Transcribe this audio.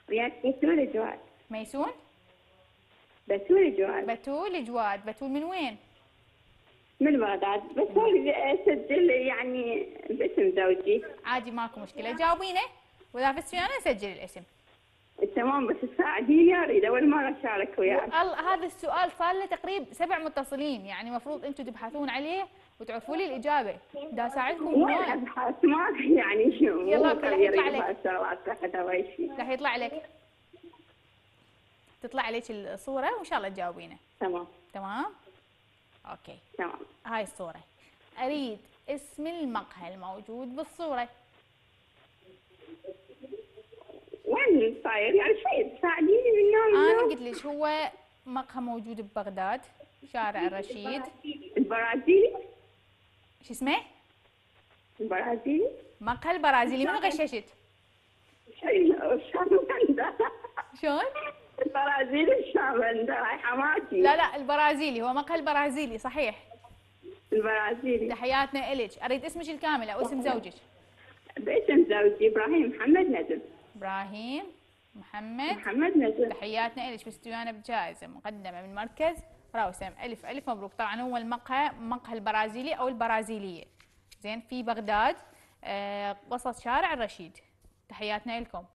وياك بتول جواد. ميسون؟ بتول جواد. بتول جواد. بتول من وين؟ من بغداد. بتول اسجل يعني باسم زوجي. عادي ماكو مشكله، جاوبينه واذا فزتي انا سجل الاسم. تمام، بس تساعديني، اريد اول مره اشارك وياك. هذا السؤال صار له تقريبا 7 متصلين، يعني المفروض انتم تبحثون عليه وتعرفوا لي الاجابه. دا اساعدكم وين وايد. ابحث؟ ما يعني يلا مو راح خبيره يطلع لك. بهالشغلات تحت اول شيء. راح يطلع لك، تطلع عليك الصوره وان شاء الله تجاوبينه. تمام. تمام. اوكي. تمام. هاي الصوره، اريد اسم المقهى الموجود بالصوره. وين صاير يعني شيء تساعديني من يوم انا ليوم؟ قلت لك هو مقهى موجود ببغداد، شارع الرشيد. البرازيلي. شو اسمه؟ البرازيلي. مقهى البرازيلي. منو غششت؟ الشامبندا. شلون؟ البرازيلي الشامبندا رايحه ماشي. لا البرازيلي، هو مقهى البرازيلي صحيح. البرازيلي. تحياتنا إلك. اريد اسمك الكامل او اسم زوجك. باسم زوجي ابراهيم محمد نجم. ابراهيم محمد. محمد نجم. تحياتنا إلك، فزتي ويانا بجائزه مقدمه من مركز راوسم. الف الف مبروك. طبعا هو مقهى البرازيلي او البرازيليه، زين، في بغداد، وسط شارع الرشيد. تحياتنا لكم.